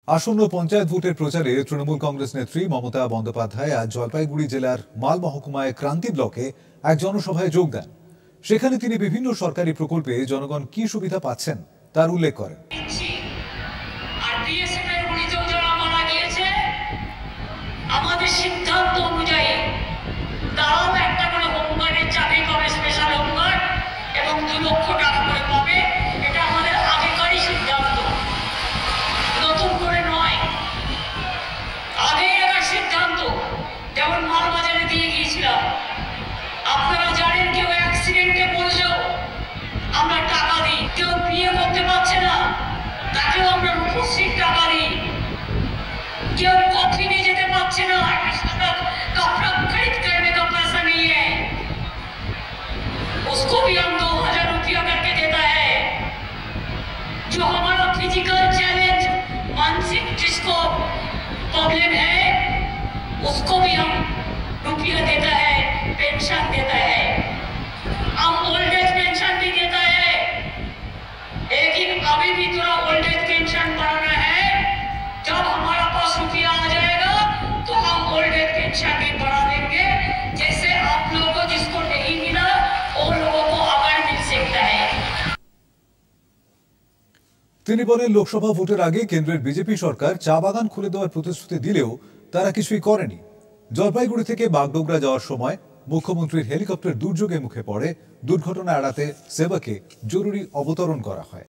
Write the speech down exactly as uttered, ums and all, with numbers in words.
আসন্ন পঞ্চায়েত ভোটের প্রচারে তৃণমূল কংগ্রেস নেত্রী মমতা বন্দ্যোপাধ্যায় আজ জলপাইগুড়ি জেলার মাল মহকুমায় ক্রান্তি ব্লকে এক জনসভায় যোগ দেন। সেখানে তিনি বিভিন্ন সরকারি প্রকল্পে জনগণ কি সুবিধা পাচ্ছেন তার উল্লেখ করেন। আমাদের সিদ্ধান্ত অনুযায়ী তারাও একটা করে হোমগার্ডের চাকরি পাবে, স্পেশাল হোমগার্ড, এবং দু লক্ষ টাকা করে পাবে। এটা আমাদের আগেকারই সিদ্ধান্ত, নতুন করে নয়। আগে একটা সিদ্ধান্ত, যেমন মালবাজারে দিয়ে গিয়েছিলাম। আপনারা জানেন, কেউ অ্যাক্সিডেন্টে পড়লেও আমরা টাকা দিই। কেউ বিয়ে করতে পারছে না, তাকেও আমরা রূপশ্রীর টাকা দিই। केवल कॉफी नहीं जेते पाच्छे ना, कपड़ा खरीद करने का पैसा नहीं है, उसको भी हम दो हजार रुपया करके देता है। जो हमारा फिजिकल चैलेंज, मानसिक जिसको प्रॉब्लम है, उसको भी हम रुपया देता है, पेंशन देता है, हम ओल्ड एज पेंशन भी देता है। लेकिन अभी भी थोड़ा ओल्ड एज पेंशन बढ़ाना है। जब हमारा पास रुपया आ जाएगा तो हम ओल्ड एज पेंशन भी बढ़ा देंगे, जैसे आप लोगों को जिसको नहीं मिला उन लोगों को अगर मिल सकता है। তিনি বলেন, লোকসভা ভোটের আগে কেন্দ্রের বিজেপি সরকার চা বাগান খুলে দেওয়ার প্রতিশ্রুতি দিলেও তারা কিছুই করেনি। জলপাইগুড়ি থেকে বাগডোগরা যাওয়ার সময় মুখ্যমন্ত্রীর হেলিকপ্টার দুর্যোগে মুখে পড়ে। দুর্ঘটনা এড়াতে সেবাকে জরুরি অবতরণ করা হয়।